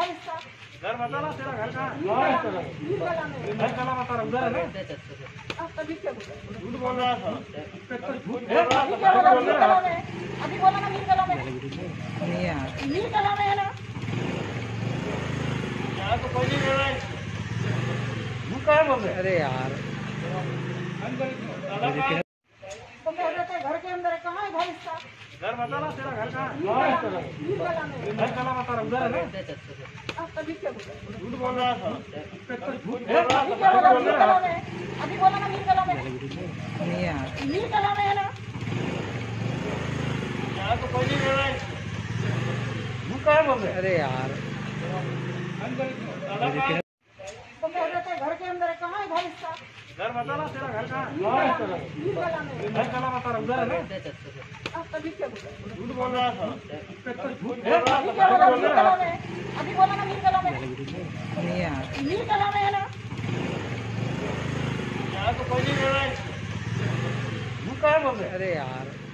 इसका? घर बता ना, तेरा घर कहाँ है? घर चला बता रहा, उधर है ना? तभी क्या बोला? झूठ बोल रहा था। अभी बोला ना मीर कला में है ना। यहाँ तो कोई नहीं रह रहा है। झूठ काहे बोल रहे? अरे यार तो कह देते घर के अंदर है, कहाँ है घर इसका? घर बता ना, तेरा घर कहाँ है? मीर कला में है। घर चला बता रहा, उधर है ना? तभी क्या बोला? झूठ बोल रहा था। अभी बोला ना मीर कला में है। मीर कला में है ना। यहाँ तो कोई नहीं रह रहा है। झूठ काहे बोल रहे? अरे यार तो कह देते घर के अंदर है, कहाँ है घर इसका? घर बता ना, तेरा घर कहाँ है? मीर कला में है। घर चला बता रहा, उधर है ना? तभी क्या बोला? झूठ बोल रहा था। अभी बोला ना मीर कला में है। मीर कला में है ना। यहाँ तो कोई नहीं रह रहा है। झूठ काहे बोल रहे? अरे यार